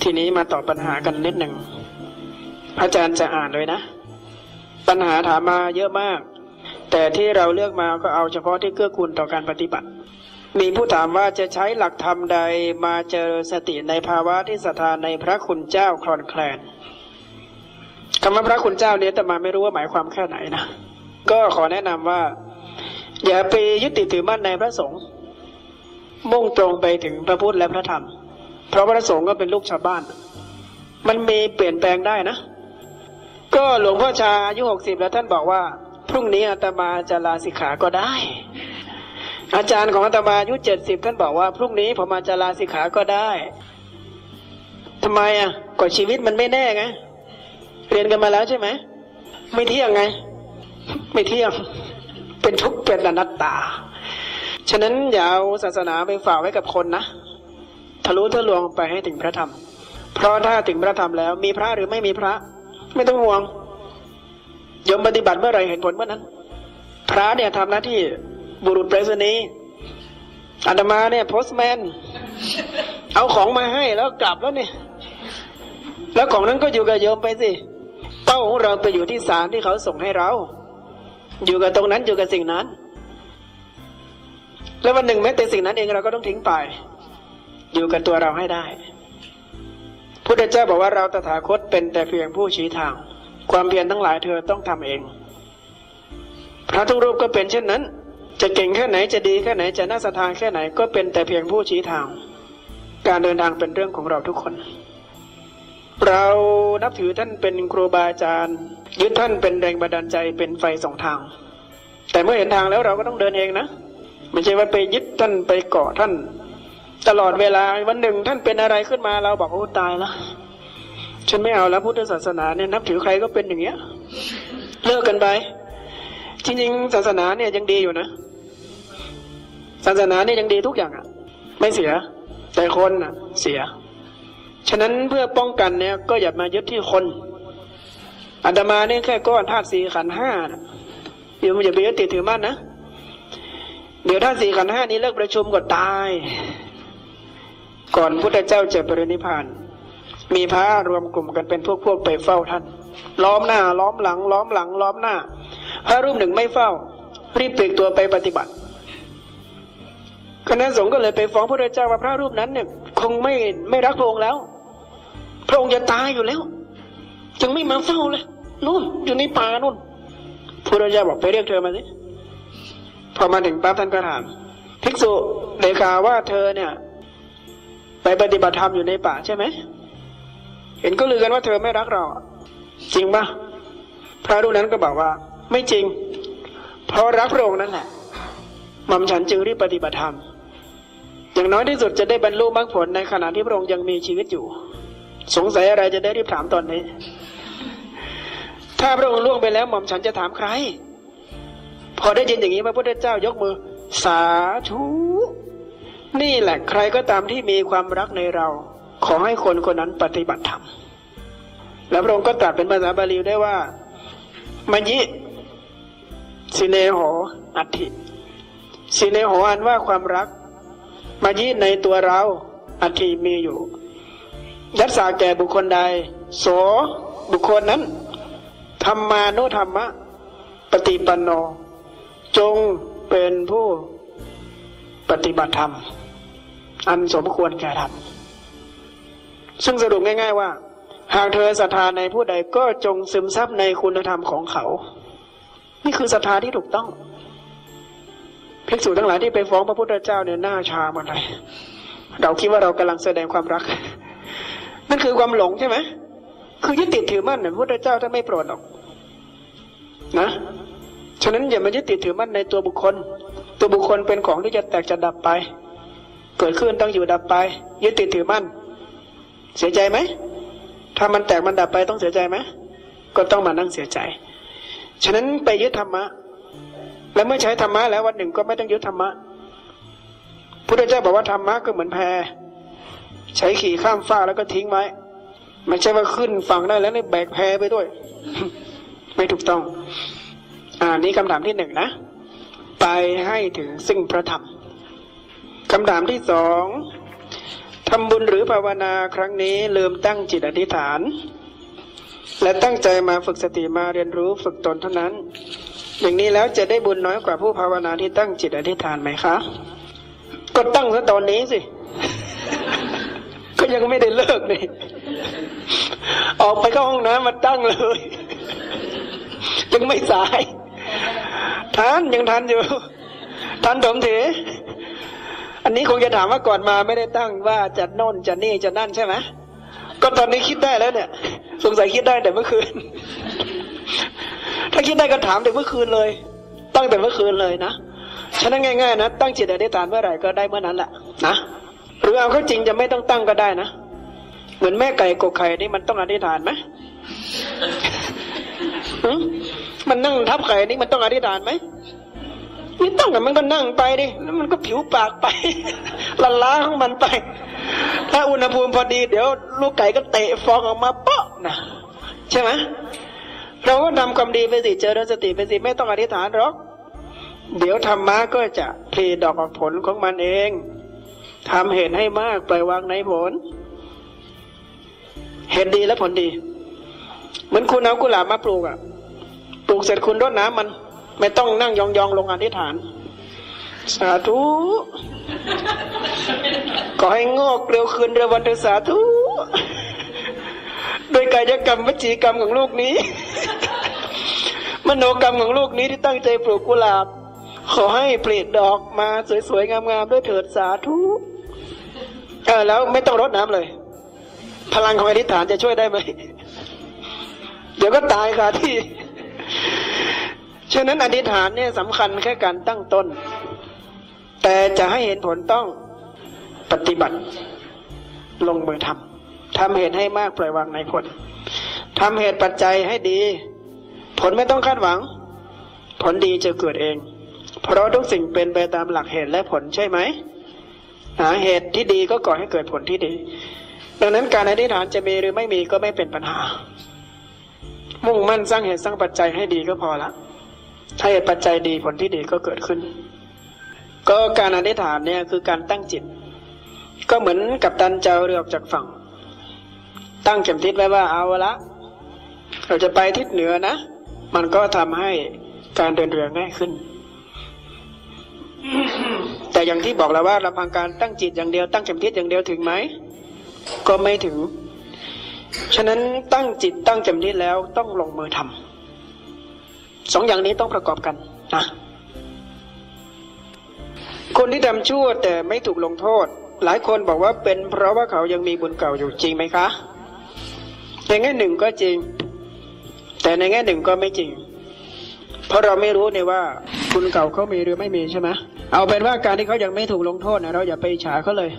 ทีนี้มาตอบปัญหากันนิดหนึ่งอาจารย์จะอ่านเลยนะปัญหาถามมาเยอะมากแต่ที่เราเลือกมาก็เอาเฉพาะที่เกื้อกูลต่อการปฏิบัติมีผู้ถามว่าจะใช้หลักธรรมใดมาเจริญสติในภาวะที่ศรัทธาในพระคุณเจ้าคลอนแคลนคำว่าพระคุณเจ้าเนี่ยแต่มาไม่รู้ว่าหมายความแค่ไหนนะก็ขอแนะนำว่าอย่าไปยึดติดถือมั่นในพระสงฆ์มุ่งตรงไปถึงพระพุทธและพระธรรมเพราะพระสงฆ์ก็เป็นลูกชาวบ้านมันมีเปลี่ยนแปลงได้นะก็หลวงพ่อชาอายุ60แล้วท่านบอกว่าพรุ่งนี้อาตมาจะลาสิกขาก็ได้อาจารย์ของอาตมาอายุ70ท่านบอกว่าพรุ่งนี้ผมอาจจะลาสิกขาก็ได้ทำไมอ่ะก็ชีวิตมันไม่แน่ไงเรียนกันมาแล้วใช่ไหมไม่เที่ยงไงไม่เที่ยงเป็นทุกข์เป็นอนัตตาฉะนั้นอย่าเอาศาสนาไปฝากไว้กับคนนะทะลุทะลวงไปให้ถึงพระธรรมเพราะถ้าถึงพระธรรมแล้วมีพระหรือไม่มีพระไม่ต้องห่วงยมปฏิบัติเมื่อไรเห็นผลเมื่อนั้นพระเนี่ยทำหน้าที่บุรุษไปรษณีย์อาตมาเนี่ยโพสต์แมนเอาของมาให้แล้วกลับแล้วเนี่ยแล้วของนั้นก็อยู่กับโยมไปสิเป้าของเราไปอยู่ที่ศาลที่เขาส่งให้เราอยู่กับตรงนั้นอยู่กับสิ่งนั้นแล้ววันหนึ่งแม้แต่สิ่งนั้นเองเราก็ต้องทิ้งไปอยู่กับตัวเราให้ได้พุทธเจ้าบอกว่าเราตถาคตเป็นแต่เพียงผู้ชี้ทางความเพียรทั้งหลายเธอต้องทำเองพระทุกรูปก็เป็นเช่นนั้นจะเก่งแค่ไหนจะดีแค่ไหนจะน่าศรัทธาแค่ไหนก็เป็นแต่เพียงผู้ชี้ทางการเดินทางเป็นเรื่องของเราทุกคนเรานับถือท่านเป็นครูบาอาจารย์ยึดท่านเป็นแรงบันดาลใจเป็นไฟส่องทางแต่เมื่อเห็นทางแล้วเราก็ต้องเดินเองนะไม่ใช่ว่าไปยึดท่านไปเกาะท่านตลอดเวลาวันหนึ่งท่านเป็นอะไรขึ้นมาเราบอกโอ้ตายแล้วฉันไม่เอาแล้วพุทธศาสนาเนี่ยนับถือใครก็เป็นอย่างเงี้ยเลิกกันไปจริงๆศาสนาเนี่ยยังดีอยู่นะศาสนาเนี่ยยังดีทุกอย่างอ่ะไม่เสียแต่คนอ่ะเสียฉะนั้นเพื่อป้องกันเนี่ยก็อย่ามายึดที่คนอาตมาเนี่ยแค่ก้อนธาตุสี่ขันธ์ห้าเดี๋ยวมันจะไปยึดติดถือมั่นนะเดี๋ยวธาตุสี่ขันธ์ห้านี้เลิกประชุมก็ตายก่อนพุทธเจ้าจะปรินิพพานมีพระรวมกลุ่มกันเป็นพวกไปเฝ้าท่านล้อมหน้าล้อมหลังล้อมหลังล้อมหน้าพระรูปหนึ่งไม่เฝ้ารีบปลีกตัวไปปฏิบัติคณะสงฆ์ก็เลยไปฟ้องพระพุทธเจ้าว่าพระรูปนั้นเนี่ยคงไม่รักพระองค์แล้วพระองค์จะตายอยู่แล้วจึงไม่มาเฝ้าเลยนู่นอยู่ในป่านู่นพระพุทธเจ้าบอกไปเรียกเธอมาสิพอมาถึงปั๊บท่านก็ถามภิกษุได้ข่าวว่าเธอเนี่ยไปปฏิบัติธรรมอยู่ในป่าใช่ไหมเห็นก็ลือกันว่าเธอไม่รักเราจริงปะพระรูปนั้นก็บอกว่าไม่จริงเพราะรักพระองค์นั่นแหละหม่อมฉันจึงรีบปฏิบัติธรรมอย่างน้อยที่สุดจะได้บรรลุมรรคผลในขณะที่พระองค์ยังมีชีวิตอยู่สงสัยอะไรจะได้รีบถามตอนนี้ถ้าพระองค์ล่วงไปแล้วหม่อมฉันจะถามใครพอได้ยินอย่างนี้พระพุทธเจ้ายกมือสาธุนี่แหละใครก็ตามที่มีความรักในเราขอให้คนคนนั้นปฏิบัติธรรมแล้วพระองค์ก็ตรัสเป็นภาษาบาลีได้ว่ามัญญิสิเนโหอัตถิสิเนโหอันว่าความรักมัญญิในตัวเราอัตถิมีอยู่ยัตสาแก่บุคคลใดโสบุคคลนั้นธรรมานุธรรมะปฏิปันโนจงเป็นผู้ปฏิบัติธรรมอันสมควรแก่ธรรมซึ่งสรุปง่ายๆว่าหากเธอศรัทธาในผู้ใดก็จงซึมซับในคุณธรรมของเขานี่คือศรัทธาที่ถูกต้องภิกษุทั้งหลายที่ไปฟ้องพระพุทธเจ้าเนี่ยหน้าชาหมดเลยเราคิดว่าเรากำลังแสดงความรักนั่นคือความหลงใช่ไหมคือยึดติดถือมั่นเนี่ยพระพุทธเจ้าท่านไม่โปรดหรอกนะฉะนั้นอย่ามายึดติดถือมั่นในตัวบุคคลตัวบุคคลเป็นของที่จะแตกจะดับไปเกิดขึ้นต้องอยู่ดับไปยึดติดถือมั่นเสียใจไหมถ้ามันแตกมันดับไปต้องเสียใจไหมก็ต้องมานั่งเสียใจฉะนั้นไปยึดธรรมะและเมื่อใช้ธรรมะแล้ววันหนึ่งก็ไม่ต้องยึดธรรมะพุทธเจ้าบอกว่าธรรมะก็เหมือนแพใช้ขี่ข้ามฟากแล้วก็ทิ้งไว้ไม่ใช่ว่าขึ้นฝั่งได้แล้วนี่แบกแพไปด้วย ไม่ถูกต้องนี่คำถามที่หนึ่งนะไปให้ถึงซึ่งพระธรรมคำถามที่สองทำบุญหรือภาวนาครั้งนี้ลืมตั้งจิตอธิษฐานและตั้งใจมาฝึกสติมาเรียนรู้ฝึกตนเท่านั้นอย่างนี้แล้วจะได้บุญน้อยกว่าผู้ภาวนาที่ตั้งจิตอธิษฐานไหมคะก็ตั้งซะตอนนี้สิ ก็ยังไม่ได้เลิกนี่ออกไปเข้าห้องน้ำมาตั้งเลย ยังไม่สายทันยังทันอยู่ทันถมเถอันนี้คงจะถามว่าก่อนมาไม่ได้ตั้งว่าจะโน่นจะนี่จะนั่นใช่ไหมก็ตอนนี้คิดได้แล้วเนี่ยสงสัยคิดได้แต่เมื่อคืน ถ้าคิดได้ก็ถามแต่เมื่อคืนเลยตั้งแต่เมื่อคืนเลยนะฉะนั้นง่ายๆนะตั้งจิตอธิษฐานเมื่อไหร่ก็ได้เมื่อนั้นแหละนะหรือเอาเข้าจริงจะไม่ต้องตั้งก็ได้นะเหมือนแม่ไก่กกไข่นี่มันต้องอธิษฐานไหม มันนั่งทับไข่นี่มันต้องอธิษฐานไหมไม่ต้องแต่มันก็นั่งไปดิแล้วมันก็ผิวปากไป ละล้าของมันไปถ้าอุณหภูมิพอดีเดี๋ยวลูกไก่ก็เตะฟองออกมาเปาะนะใช่ไหมเราก็ทำความดีไปสิเจริญสติไปสิไม่ต้องอธิษฐานหรอกเดี๋ยวธรรมะก็จะผลิดอกออกผลของมันเองทำเหตุให้มากปล่อยวางในผลเหตุดีและผลดีเหมือนคุณเอากุหลาบมาปลูกอะปลูกเสร็จคุณรดน้ำมันไม่ต้องนั่งยองๆลงอธิษฐานสาธุขอให้งอกเร็วคืนเร็ววันเถิดสาธุโดยกายกรรมวจีกรรมของลูกนี้ มโนกรรมของลูกนี้ที่ตั้งใจปลูกกุหลาบขอให้ผลิดอกมาสวยๆงามๆด้วยเถิดสาธุแล้วไม่ต้องรดน้ำเลยพลังของอธิษฐานจะช่วยได้ไหมเดี๋ยวก็ตายค่ะที่ฉะนั้นอธิษฐานเนี่ยสำคัญแค่การตั้งต้นแต่จะให้เห็นผลต้องปฏิบัติลงมือทำเหตุให้มากปล่อยวางในผลทำเหตุปัจจัยให้ดีผลไม่ต้องคาดหวังผลดีจะเกิดเองเพราะทุกสิ่งเป็นไปตามหลักเหตุและผลใช่ไหมหาเหตุที่ดีก็ก่อให้เกิดผลที่ดีดังนั้นการอธิษฐานจะมีหรือไม่มีก็ไม่เป็นปัญหามุ่งมั่นสร้างเหตุสร้างปัจจัยให้ดีก็พอละถ้าเหตุปัจจัยดีผลที่ดีก็เกิดขึ้นก็การอธิษฐานเนี่ยคือการตั้งจิตก็เหมือนกัปตันเจ้าเรือออกจากฝั่งตั้งเข็มทิศไว้ว่าเอาละเราจะไปทิศเหนือนะมันก็ทำให้การเดินเรือง่ายขึ้น แต่อย่างที่บอกแล้วว่าลำพังการตั้งจิตอย่างเดียวตั้งเข็มทิศอย่างเดียวถึงไหมก็ไม่ถึงฉะนั้นตั้งจิตตั้งเข็มทิศแล้วต้องลงมือทำสองอย่างนี้ต้องประกอบกันนะคนที่ทำชั่วแต่ไม่ถูกลงโทษหลายคนบอกว่าเป็นเพราะว่าเขายังมีบุญเก่าอยู่จริงไหมคะในแง่หนึ่งก็จริงแต่ในแง่หนึ่งก็ไม่จริงเพราะเราไม่รู้เนี่ยว่าบุญเก่าเขามีหรือไม่มีใช่ไหมเอาเป็นว่าการที่เขายังไม่ถูกลงโทษนะเราอย่าไปอิจฉาเขาเลย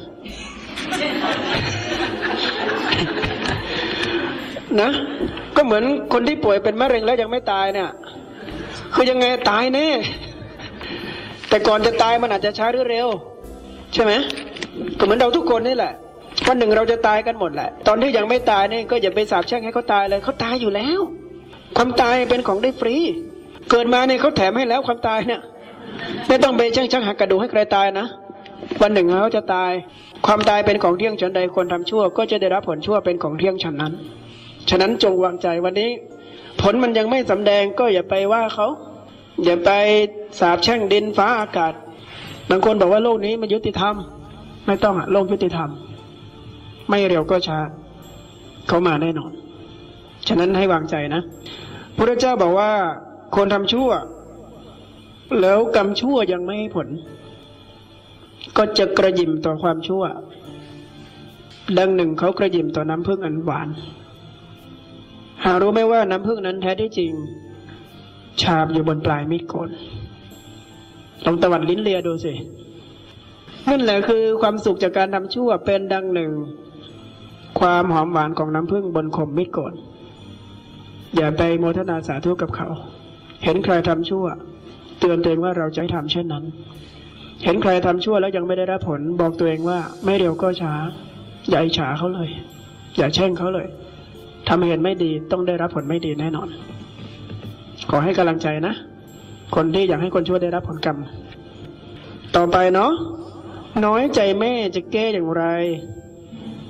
นะก็เหมือนคนที่ป่วยเป็นมะเร็งแล้วยังไม่ตายเนี่ยคือยังไงตายแน่แต่ก่อนจะตายมันอาจจะช้าหรือเร็วใช่ไหมก็เหมือนเราทุกคนนี่แหละวันหนึ่งเราจะตายกันหมดแหละตอนที่ยังไม่ตายนี่ก็อย่าไปสาปแช่งให้เขาตายเลยเขาตายอยู่แล้วความตายเป็นของได้ฟรีเกิดมาเนี่ยเขาแถมให้แล้วความตายเนี่ยไม่ต้องไปช่างหักกระดูกให้ใครตายนะวันหนึ่งเขาจะตายความตายเป็นของเที่ยงฉันใดคนทำชั่วก็จะได้รับผลชั่วเป็นของเที่ยงฉันนั้นฉะนั้นจงวางใจวันนี้ผลมันยังไม่สำแดงก็อย่าไปว่าเขาอย่าไปสาปแช่งดินฟ้าอากาศบางคนบอกว่าโลกนี้มันยุติธรรมไม่ต้องโลกยุติธรรมไม่เร็วก็ช้าเขามาแน่นอนฉะนั้นให้วางใจนะพระเจ้าบอกว่าคนทำชั่วแล้วกรรมชั่วยังไม่ให้ผลก็จะกระยิมต่อความชั่วดังหนึ่งเขากระยิมต่อน้ำผึ้งอันหวานหารู้ไหมว่าน้ำผึ้งนั้นแท้ที่จริงฉาบอยู่บนปลายมีดโกนลองตวัดลิ้นเลียดูสินั่นแหละคือความสุขจากการทำชั่วเป็นดังหนึ่งความหอมหวานของน้ำผึ้งบนคมมีดโกนอย่าไปโมทนาสาธุกับเขาเห็นใครทำชั่วเตือนตัวเองว่าเราจะให้ทำเช่นนั้นเห็นใครทำชั่วแล้วยังไม่ได้รับผลบอกตัวเองว่าไม่เร็วก็ช้าอย่าอิจฉาเขาเลยอย่าแช่งเขาเลยทำเหตุไม่ดีต้องได้รับผลไม่ดีแน่นอนขอให้กำลังใจนะคนที่อยากให้คนชั่วได้รับผลกรรมต่อไปเนาะน้อยใจแม่จะแก้อย่างไร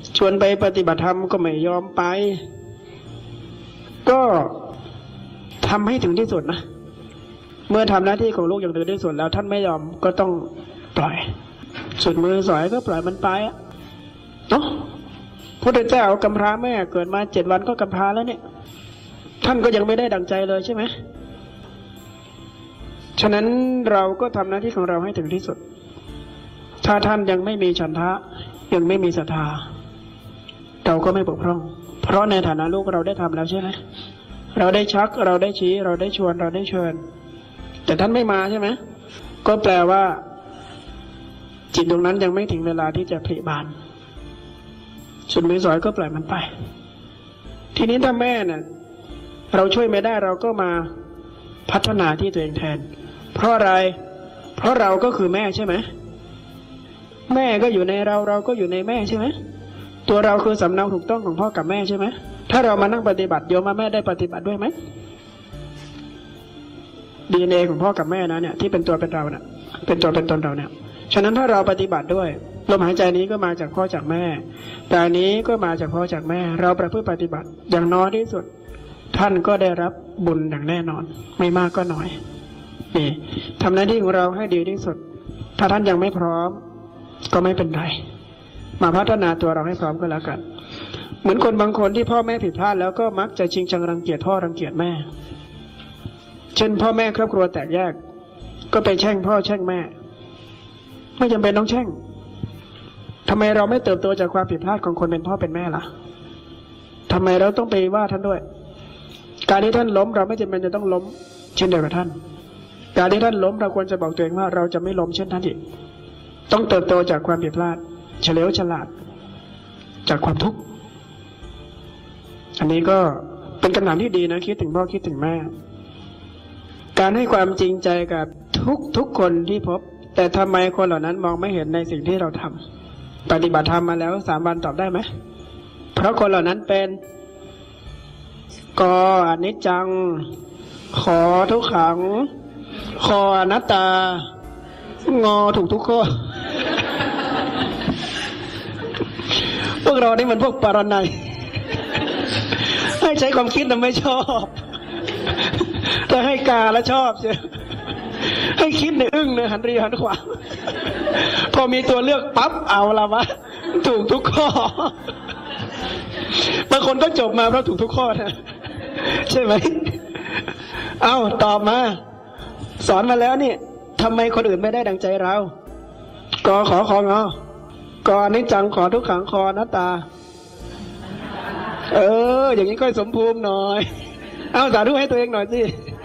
ชวนไปปฏิบัติธรรมก็ไม่ยอมไปก็ทำให้ถึงที่สุดนะเมื่อทำหน้าที่ของลูกอย่างถึงที่สุดแล้วท่านไม่ยอมก็ต้องปล่อยสุดมือสอยก็ปล่อยมันไปเนาะพุทธเจ้ากำพร้าแม่เกิดมา7 วันก็กำพร้าแล้วเนี่ยท่านก็ยังไม่ได้ดั่งใจเลยใช่ไหมฉะนั้นเราก็ทำหน้าที่ของเราให้ถึงที่สุดถ้าท่านยังไม่มีฉันทะยังไม่มีศรัทธาเราก็ไม่บกพร่องเพราะในฐานะลูกเราได้ทำแล้วใช่ไหมเราได้ชักเราได้ชี้เราได้ชวนเราได้เชิญแต่ท่านไม่มาใช่ไหมก็แปลว่าจิตตรงนั้นยังไม่ถึงเวลาที่จะผลิบานสุดมือสอยก็ปล่อยมันไปทีนี้ถ้าแม่เนี่ยเราช่วยไม่ได้เราก็มาพัฒนาที่ตัวเองแทนเพราะอะไรเพราะเราก็คือแม่ใช่ไหมแม่ก็อยู่ในเราเราก็อยู่ในแม่ใช่ไหมตัวเราคือสำเนาถูกต้องของพ่อกับแม่ใช่ไหมถ้าเรามานั่งปฏิบัติโยมแม่ได้ปฏิบัติด้วยไหม DNA ของพ่อกับแม่นะเนี่ยที่เป็นตัวเป็นเราเนี่ยเป็นตัวเป็นตนเราเนี่ยฉะนั้นถ้าเราปฏิบัติด้วยลมหายใจนี้ก็มาจากพ่อจากแม่กายนี้ก็มาจากพ่อจากแม่เราประพฤติปฏิบัติอย่างน้อยที่สุดท่านก็ได้รับบุญอย่างแน่นอนไม่มากก็น้อยนี่ทำหน้าที่ของเราให้ดีที่สุดถ้าท่านยังไม่พร้อมก็ไม่เป็นไรมาพัฒนาตัวเราให้พร้อมก็แล้วกันเหมือนคนบางคนที่พ่อแม่ผิดพลาดแล้วก็มักจะชิงชังรังเกียจพ่อรังเกียจแม่เช่นพ่อแม่ครอบครัวแตกแยกก็ไปแช่งพ่อแช่งแม่ไม่จำเป็นต้องแช่งทำไมเราไม่เติบโตจากความผิดพลาดของคนเป็นพ่อเป็นแม่ล่ะทำไมเราต้องไปว่าท่านด้วยการที่ท่านล้มเราไม่จำเป็นจะต้องล้มเช่นเดียวกับท่านการที่ท่านล้มเราควรจะบอกตัวเองว่าเราจะไม่ล้มเช่นท่านอีกต้องเติบโตจากความผิดพลาดเฉลียวฉลาดจากความทุกข์อันนี้ก็เป็นคำถามที่ดีนะคิดถึงพ่อคิดถึงแม่การให้ความจริงใจกับทุกคนที่พบแต่ทำไมคนเหล่านั้นมองไม่เห็นในสิ่งที่เราทำปฏิบัติธรรมมาแล้ว3 วันตอบได้ไหมเพราะคนเหล่านั้นเป็นกอนิจจังขอทุกขังคออนัตตางอถูกทุกข้อ พวกเรานี่มันพวกปรนัยให้ใช้ความคิดแต่ไม่ชอบแต่ให้กาแล้วชอบใช่ให้คิดในอึ้งเนี่ยหันรีหันขวาพอมีตัวเลือกปั๊บเอาละวะถูกทุกข้อบางคนก็จบมาเพราะถูกทุกข้อนะใช่ไหมเอาตอบมาสอนมาแล้วนี่ทำไมคนอื่นไม่ได้ดังใจเรากอขอของกอนิจจังขอทุกขังคอนัตตาอย่างนี้ค่อยสมภูมิหน่อยเอาสาธุให้ตัวเองหน่อยสิ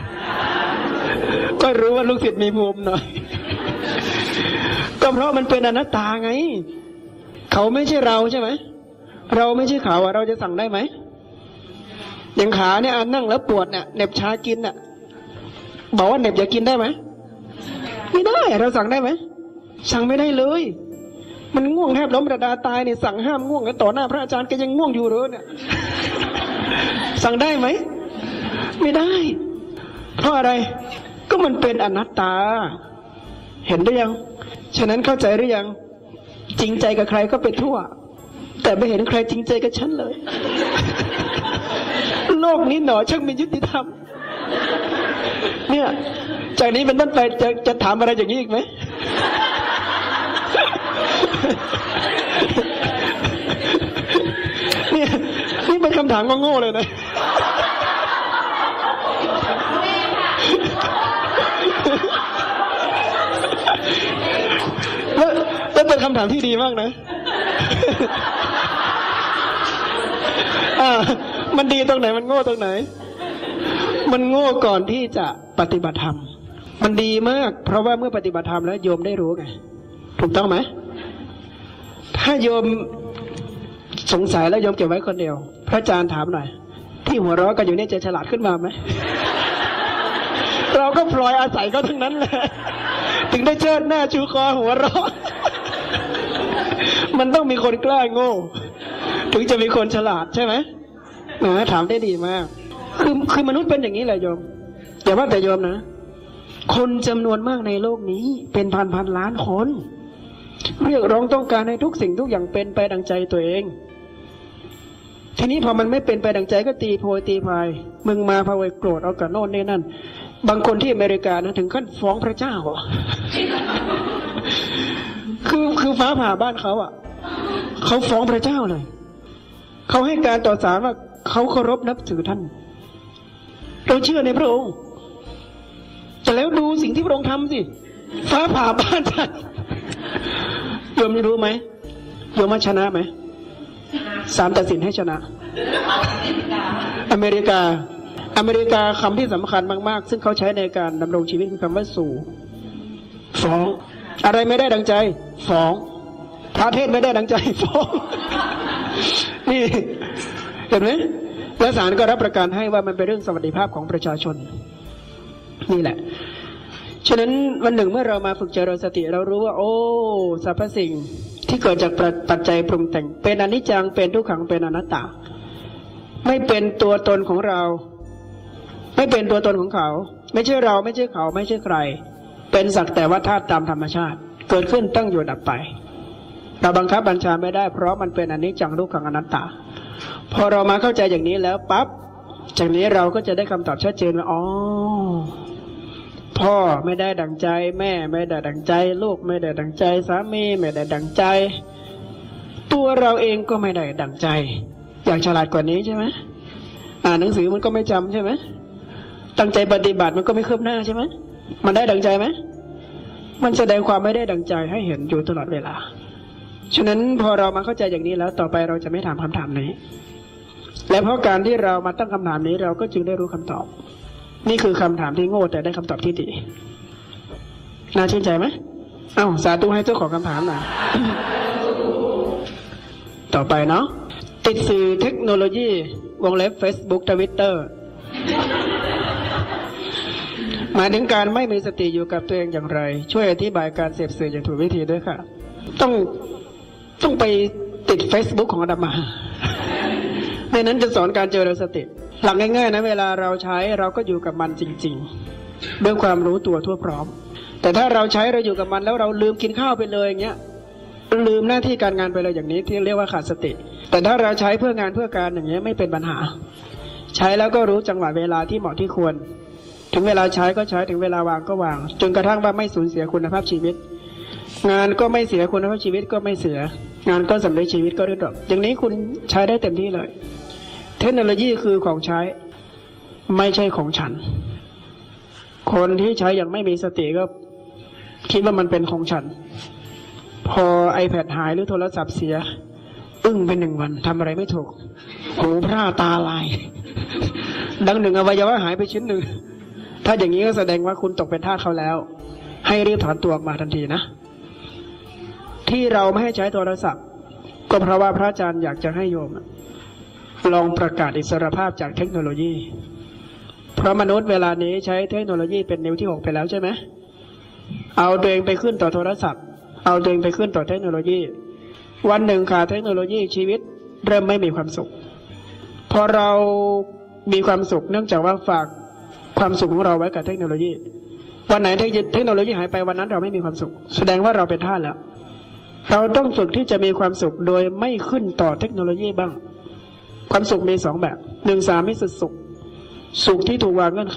ก็รู้ว่าลูกศิษย์มีภูมิหน่อยก็เพราะมันเป็นอนัตตาไงเขาไม่ใช่เราใช่ไหมเราไม่ใช่เขาเราจะสั่งได้ไหมอย่างขาเนี่ยนั่งแล้วปวดเนี่ยเหน็บชากินน่ะบอกว่าเหน็บอย่ากินได้ไหมไม่ได้เราสั่งได้ไหมสั่งไม่ได้เลยมันง่วงแทบล้มระดาตายเนี่ยสั่งห้ามง่วงกันต่อหน้าพระอาจารย์ก็ยังง่วงอยู่เลยเนี่ยสั่งได้ไหมไม่ได้เพราะอะไรก็มันเป็นอนัตตาเห็นหรือยังฉะนั้นเข้าใจหรือยังจริงใจกับใครก็ไปทั่วแต่ไม่เห็นใครจริงใจกับฉันเลยโลกนี้หนอช่างมียุติธรรมเนี่ยจากนี้เป็นต้นไปจะถามอะไรอย่างนี้อีกไหมนี่เป็นคำถามโง่ๆเลยนะแล้วเป็นคำถามที่ดีมากนะมันดีตรงไหนมันโง่ตรงไหนมันโง่ก่อนที่จะปฏิบัติธรรมมันดีมากเพราะว่าเมื่อปฏิบัติธรรมแล้วโยมได้รู้ไงถูกต้องไหมถ้าโยมสงสัยแล้วโยมเก็บไว้คนเดียวพระอาจารย์ถามหน่อยที่หัวเราะกันอยู่นี่จะฉลาดขึ้นมาไหมเราก็พลอยอาศัยเขาทั้งนั้นแหละถึงได้เชิดหน้าชูคอหัวเราะมันต้องมีคนกล้าโง่ถึงจะมีคนฉลาดใช่ไหมถามได้ดีมากคือมนุษย์เป็นอย่างนี้แหละโยมอย่าว่าแต่โยมนะคนจำนวนมากในโลกนี้เป็นพันล้านคนเรียกร้องต้องการให้ทุกสิ่งทุกอย่างเป็นไปดังใจตัวเองทีนี้พอมันไม่เป็นไปดังใจก็ตีโพยตีพายมึงมาพะเวโกรธเอากับโน่นนี่นั่นบางคนที่อเมริกานะถึงขั้นฟ้องพระเจ้าคือฟ้าผ่าบ้านเขาอ่ะเขาฟ้องพระเจ้าเลยเขาให้การต่อศาลว่าเขาเคารพนับถือท่านเราเชื่อในพระองค์แต่แล้วดูสิ่งที่พระองค์ทำสิฟ้าผ่าบ้านท่านโยมรู้ไหมโยมว่าชนะไหมศาลตัดสินให้ชนะอเมริกาคำที่สำคัญมากๆซึ่งเขาใช้ในการดำรงชีวิตคือคำว่าสู่ฟ้องอะไรไม่ได้ดังใจฟ้องพระเทศไม่ได้ดังใจฟ้องนี่เห็นไหมและศาลก็รับประกันให้ว่ามันเป็นเรื่องสวัสดิภาพของประชาชนนี่แหละฉะนั้นวันหนึ่งเมื่อเรามาฝึกเจริญสติเรารู้ว่าโอ้สรรพสิ่งที่เกิดจากปัจจัยปรุงแต่งเป็นอนิจจังเป็นทุกขังเป็นอนัตตาไม่เป็นตัวตนของเราไม่เป็นตัวตนของเขาไม่ใช่เราไม่ใช่เขาไม่ใช่ใครเป็นสักแต่ว่าธาตุตามธรรมชาติเกิดขึ้นตั้งอยู่ดับไปเราบังคับบัญชาไม่ได้เพราะมันเป็นอนิจจังทุกขังอนัตตาพอเรามาเข้าใจอย่างนี้แล้วปั๊บจากนี้เราก็จะได้คำตอบชัดเจนว่าอ๋อพ่อไม่ได้ดั่งใจแม่ไม่ได้ดั่งใจลูกไม่ได้ดั่งใจสามีไม่ได้ดั่งใจตัวเราเองก็ไม่ได้ดั่งใจอยากฉลาดกว่านี้ใช่ไหมอ่านหนังสือมันก็ไม่จำใช่ไหมตั้งใจปฏิบัติมันก็ไม่คืบหน้าใช่ไหมมันได้ดั่งใจไหมมันแสดงความไม่ได้ดั่งใจให้เห็นอยู่ตลอดเวลาฉะนั้นพอเรามาเข้าใจอย่างนี้แล้วต่อไปเราจะไม่ถามคำถามนี้และเพราะการที่เรามาตั้งคำถามนี้เราก็จึงได้รู้คำตอบนี่คือคำถามที่โง่แต่ได้คำตอบที่ดีน่าชื่นใจไหมเอ้าสาธุให้เจ้าของคำถามหน่อยต่อไปเนาะติดสื่อเทคโนโลยีวงเล็บ Facebook Twitter หมายถึงการไม่มีสติอยู่กับตัวเองอย่างไรช่วยอธิบายการเสพสื่ออย่างถูกวิธีด้วยค่ะต้องไปติด Facebook ของอาตมาในนั้นจะสอนการเจริญสติหลักง่ายๆนะเวลาเราใช้เราก็อยู่กับมันจริงๆด้วยความรู้ตัวทั่วพร้อมแต่ถ้าเราใช้เราอยู่กับมันแล้วเราลืมกินข้าวไปเลยอย่างเงี้ยลืมหน้าที่การงานไปเลยอย่างนี้ที่เรียกว่าขาดสติแต่ถ้าเราใช้เพื่องานเพื่อการอย่างเงี้ยไม่เป็นปัญหาใช้แล้วก็รู้จังหวะเวลาที่เหมาะที่ควรถึงเวลาใช้ก็ใช้ถึงเวลาวางก็วางจนกระทั่งว่าไม่สูญเสียคุณภาพชีวิตงานก็ไม่เสียคุณภาพชีวิตก็ไม่เสียงานก็สำเร็จชีวิตก็ได้ดอกอย่างนี้คุณใช้ได้เต็มที่เลยเทคโนโลยีคือของใช้ไม่ใช่ของฉันคนที่ใช้อย่างไม่มีสติก็คิดว่ามันเป็นของฉันพอ iPad หายหรือโทรศัพท์เสียอึ้งเป็น1 วันทำอะไรไม่ถูกหูพร่าตาลายดังหนึ่งอวัยวะหายไปชิ้นหนึ่งถ้าอย่างนี้ก็แสดงว่าคุณตกเป็นทาสเขาแล้วให้รีบถอนตัวออกมาทันทีนะที่เราไม่ให้ใช้โทรศัพท์ก็เพราะว่าพระอาจารย์อยากจะให้โยมลองประกาศอิสรภาพจากเทคโนโลยีเพราะมนุษย์เวลานี้ใช้เทคโนโลยีเป็นนิ้วที่6ไปแล้วใช่ไหมเอาตัวเองไปขึ้นต่อโทรศัพท์เอาตัวเองไปขึ้นต่อเทคโนโลยีวันหนึ่งขาดเทคโนโลยีชีวิตเริ่มไม่มีความสุขพอเรามีความสุขเนื่องจากว่าฝากความสุขของเราไว้กับเทคโนโลยีวันไหนเทคโนโลยีหายไปวันนั้นเราไม่มีความสุขแสดงว่าเราเป็นทาสแล้วเราต้องฝึกที่จะมีความสุขโดยไม่ขึ้นต่อเทคโนโลยีบ้างความสุขมี2แบบ1สามิสสุขสุขที่ถูกวางเงื่อนไข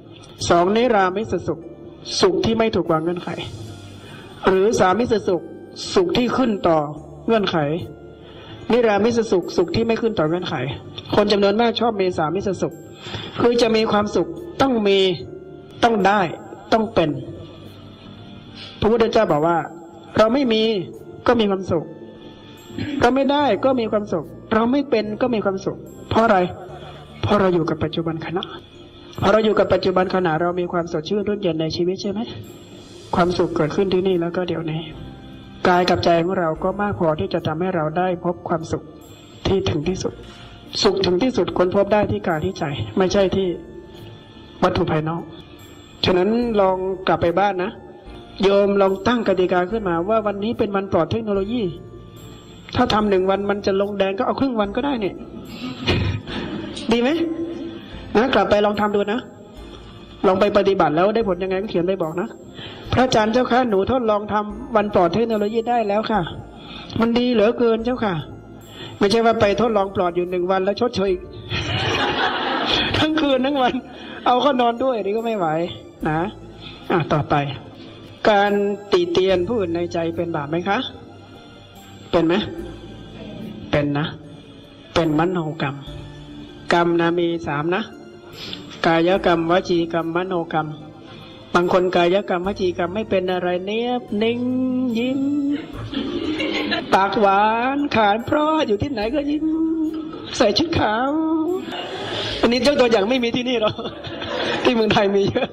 2นิรามิสสุขสุขที่ไม่ถูกวางเงื่อนไขหรือสามิสสุขสุขที่ขึ้นต่อเงื่อนไขนิรามิสสุขสุขที่ไม่ขึ้นต่อเงื่อนไขคนจำนวนมากชอบมีสามิสสุขคือจะมีความสุขต้องมีต้องได้ต้องเป็นพระพุทธเจ้าบอกว่าเราไม่มีก็มีความสุขเราไม่ได้ก็มีความสุขเราไม่เป็นก็มีความสุขเพราะอะไรเพราะเราอยู่กับปัจจุบันขณะพอเราอยู่กับปัจจุบันขณะเรามีความสดชื่นรุ่นเย็นในชีวิตใช่ไหมความสุขเกิดขึ้นที่นี่แล้วก็เดี๋ยวนี้กายกับใจของเราก็มากพอที่จะทำให้เราได้พบความสุขที่ถึงที่สุดสุขถึงที่สุดค้นพบได้ที่กายที่ใจไม่ใช่ที่วัตถุภายนอกฉะนั้นลองกลับไปบ้านนะโยมลองตั้งกติกาขึ้นมาว่าวันนี้เป็นวันปลอดเทคโนโลยีถ้าทำ1 วันมันจะลงแดงก็เอาครึ่งวันก็ได้เนี่ยดีไหมนะกลับไปลองทำดูนะลองไปปฏิบัติแล้วได้ผลยังไงก็เขียนไปบอกนะพระอาจารย์เจ้าค่ะหนูทดลองทำวันปลอดเทคโนโลยีได้แล้วค่ะมันดีเหลือเกินเจ้าค่ะไม่ใช่ว่าไปทดลองปลอดอยู่1 วันแล้วชดเชยทั้งคืนทั้งวันเอาก็นอนด้วยนี่ก็ไม่ไหวนะต่อไปการติเตียนผู้อื่นในใจเป็นบาปไหมคะเป็นไหมเป็นนะเป็นมโนกรรมกรรมนะมี3นะกายกรรมวจีกรรมมโนกรรมบางคนกายกรรมวจีกรรมไม่เป็นอะไรเนียบนิ่งยิ้มปากหวานขานเพราะอยู่ที่ไหนก็ยิ้มใส่ชุดขาวอันนี้เจ้าตัวอย่างไม่มีที่นี่หรอกที่เมืองไทยมีเยอะ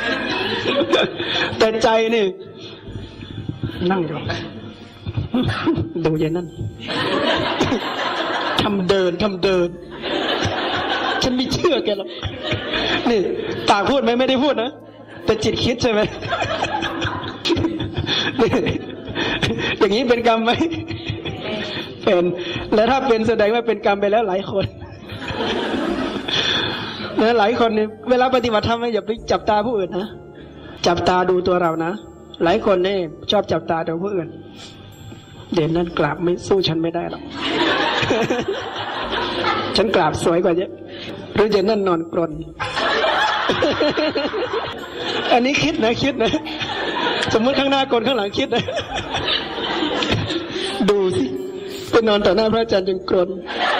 แต่ใจนี่นั่งอยู่ดูอย่างนั้นทำเดินฉันไม่เชื่อแกหรอกนี่ปากพูดไหมไม่ได้พูดนะแต่จิตคิดใช่ไหมอย่างนี้เป็นกรรมไหมเป็นแล้วถ้าเป็นแสดงว่าเป็นกรรมไปแล้วหลายคนนะหลายคนเนี่ยเวลาปฏิบัติธรรมอย่าไปจับตาผู้อื่นนะจับตาดูตัวเรานะหลายคนเนี่ยชอบจับตาดูผู้อื่นเด่นนั้นกราบไม่สู้ฉันไม่ได้หรอกฉันกราบสวยกว่าเยอะหรือเด่นนั่นนอนกรนอันนี้คิดนะสมมติข้างหน้ากรนข้างหลังคิดนะดูสิไปนอนต่อหน้าพระอาจารย์จนกรน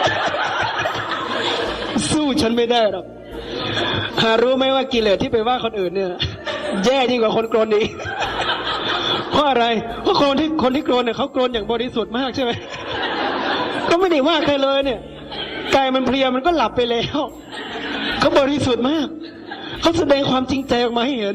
สู้ฉันไม่ได้หรอกหารู้ไหมว่ากิเลสที่ไปว่าคนอื่นเนี่ยแย่ยิ่งกว่าคนโกรธอีกเพราะอะไรเพราะคนที่โกรธเนี่ยเขาโกรธอย่างบริสุทธิ์มากใช่ไหมก็ไม่ได้ว่าใครเลยเนี่ยกายมันเพลียมันก็หลับไปแล้วเขาบริสุทธิ์มากเขาแสดงความจริงใจออกมาให้เห็น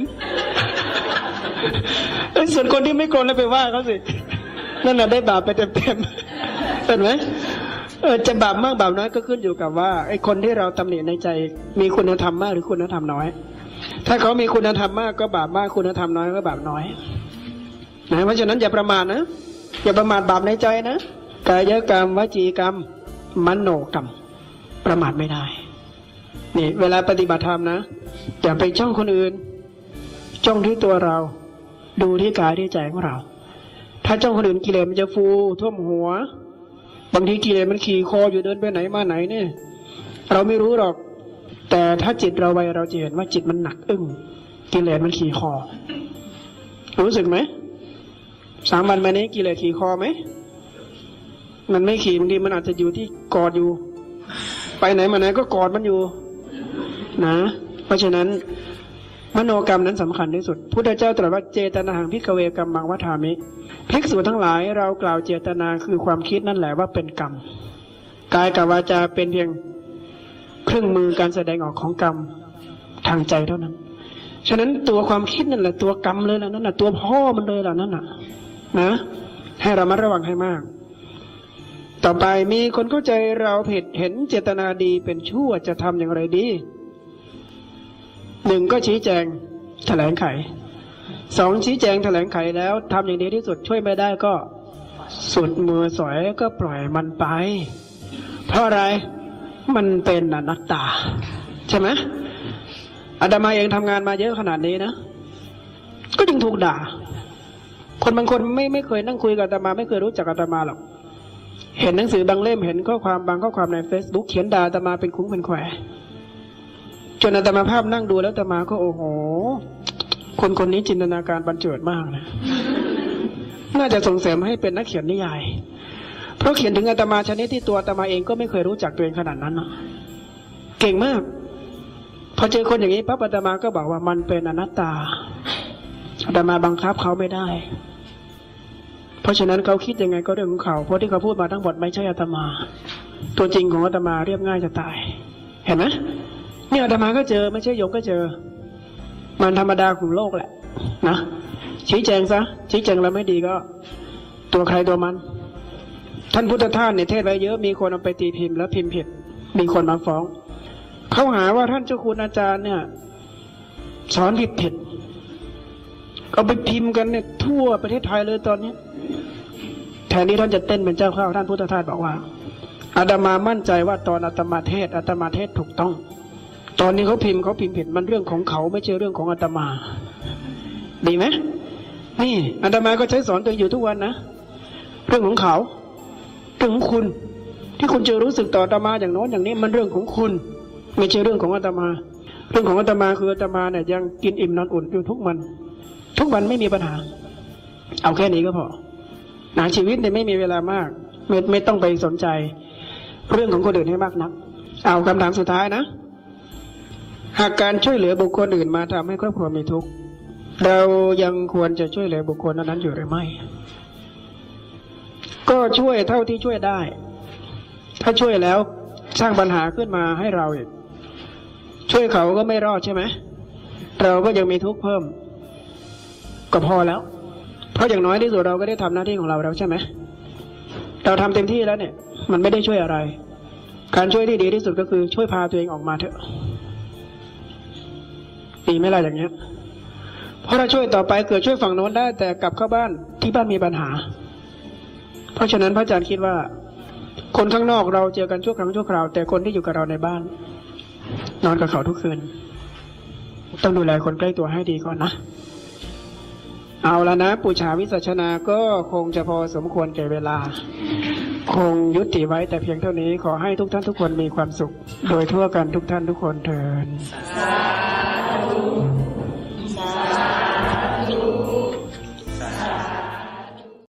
ส่วนคนที่ไม่โกรธแล้วไปว่าเขาสินั่นน่ะได้บาปไปเต็มๆเห็นไหมจะบาปมากบาปน้อยก็ขึ้นอยู่กับว่าไอ้คนที่เราตำหนิในใจมีคุณธรรมมากหรือคุณธรรมน้อยถ้าเขามีคุณธรรมมากก็บาปมากคุณธรรมน้อยก็บาปน้อยนะเพราะฉะนั้นอย่าประมาทนะอย่าประมาทบาปในใจนะกายกรรมวจีกรรมมโนกรรมประมาทไม่ได้นี่เวลาปฏิบัติธรรมนะอย่าไปจ้องคนอื่นจ้องที่ตัวเราดูที่กายที่ใจของเราถ้าจ้องคนอื่นกิเลสมันจะฟูท่วมหัวบางทีกิเลสมันขี่คออยู่เดินไปไหนมาไหนเนี่ยเราไม่รู้หรอกแต่ถ้าจิตเราไวเราจะเห็นว่าจิตมันหนักอึ้งกิเลสมันขี่คอรู้สึกไหม3 วันมานี้กิเลสขี่คอไหมมันไม่ขี่บางทีมันอาจจะอยู่ที่กอดอยู่ไปไหนมาไหนก็กอดมันอยู่นะเพราะฉะนั้นมโนกรรมนั้นสำคัญที่สุดพุทธเจ้าตรัสว่าเจตนาหังภิกขเวกัมมังวัฏฐามิภิกษุทั้งหลายเรากล่าวเจตนาคือความคิดนั่นแหละว่าเป็นกรรมกายกับวาจาเป็นเพียงเครื่องมือการแสดงออกของกรรมทางใจเท่านั้นฉะนั้นตัวความคิดนั่นแหละตัวกรรมเลยล่ะนั่นน่ะตัวพ่อมันเลยล่ะนั่นน่ะนะให้เรามาระวังให้มากต่อไปมีคนเข้าใจเราผิดเห็นเจตนาดีเป็นชั่วจะทำอย่างไรดี1ก็ชี้แจงแถลงไข2ชี้แจงแถลงไขแล้วทำอย่างดีที่สุดช่วยไม่ได้ก็สุดมือสอยก็ปล่อยมันไปเพราะอะไรมันเป็นอนัตตาใช่ไหมอาตมาเองทำงานมาเยอะขนาดนี้นะก็จึงถูกด่าคนบางคนไม่เคยนั่งคุยกับอาตมาไม่เคยรู้จักอาตมาหรอกเห็นหนังสือบางเล่มเห็นข้อความบางข้อความใน Facebook เขียนด่าอาตมาเป็นคุ้งเป็นแควจนอาตมาภาพนั่งดูแล้วอาตมาก็โอ้โหคนนี้จินตนาการบันเจิดมากนะน่าจะส่งเสริมให้เป็นนักเขียนนิยายเพราะเขียนถึงอาตมาชนิดที่ตัวอาตมาเองก็ไม่เคยรู้จักตัวเองขนาดนั้นนะเก่งมากพอเจอคนอย่างนี้ปั๊บอาตมาก็บอกว่ามันเป็นอนัตตาอาตมาบังคับเขาไม่ได้เพราะฉะนั้นเขาคิดยังไงก็เรื่องของเขาเพราะที่เขาพูดมาทั้งหมดไม่ใช่อาตมาตัวจริงของอาตมาเรียบง่ายจะตายเห็นไหมนี่อาตมาก็เจอไม่ใช่โยมก็เจอมันธรรมดาของโลกแหละนะชี้แจงซะชี้แจงแล้วไม่ดีก็ตัวใครตัวมันท่านพุทธทาสเนี่ยเทศไว้เยอะมีคนเอาไปตีพิมพ์แล้วพิมพ์ผิดมีคนมาฟ้องเขาหาว่าท่านเจ้าคุณอาจารย์เนี่ยสอนผิดเอาไปพิมพ์กันเนี่ยทั่วประเทศไทยเลยตอนนี้แทนที่ท่านจะเต้นเป็นเจ้าข้าวท่านพุทธทาสบอกว่าอาตมามั่นใจว่าตอนอาตมาเทศถูกต้องตอนนี้เขาพิมพ์ผิดมันเรื่องของเขาไม่ใช่เรื่องของอาตมาดีไหมนี่อาตมาก็ใช้สอนตัวอยู่ทุกวันนะเรื่องของเขาเรื่องของคุณที่คุณจะรู้สึกต่ออาตมาอย่างโน้นอย่างนี้มันเรื่องของคุณไม่ใช่เรื่องของอาตมาเรื่องของอาตมาคืออาตมาเนี่ยยังกินอิ่มนอนอุ่นอยู่ทุกวันไม่มีปัญหาเอาแค่นี้ก็พอชีวิตเนี่ยไม่มีเวลามากไม่ต้องไปสนใจเรื่องของคนอื่นให้มากนักเอาคำถามสุดท้ายนะหากการช่วยเหลือบุคคลอื่นมาทำให้ครอบครัวมีทุกข์เรายังควรจะช่วยเหลือบุคคลนั้นอยู่หรือไม่ก็ช่วยเท่าที่ช่วยได้ถ้าช่วยแล้วสร้างปัญหาขึ้นมาให้เราอีกช่วยเขาก็ไม่รอดใช่ไหมเราก็ยังมีทุกข์เพิ่มก็พอแล้วเพราะอย่างน้อยที่สุดเราก็ได้ทำหน้าที่ของเราแล้วใช่ไหมเราทำเต็มที่แล้วเนี่ยมันไม่ได้ช่วยอะไรการช่วยที่ดีที่สุดก็คือช่วยพาตัวเองออกมาเถอะดีไหมล่ะอย่างเงี้ยเพราะเราช่วยต่อไปเกิดช่วยฝั่งโน้นได้แต่กลับเข้าบ้านที่บ้านมีปัญหาเพราะฉะนั้นพระอาจารย์คิดว่าคนข้างนอกเราเจอกันชั่วครั้งชั่วคราวแต่คนที่อยู่กับเราในบ้านนอนกับเขาทุกคืนต้องดูแลคนใกล้ตัวให้ดีก่อนนะเอาแล้วนะปุจฉาวิสัชนาก็คงจะพอสมควรแก่เวลาคงยุติไว้แต่เพียงเท่านี้ขอให้ทุกท่านทุกคนมีความสุขโดยทั่วกันทุกท่านทุกคนเถิด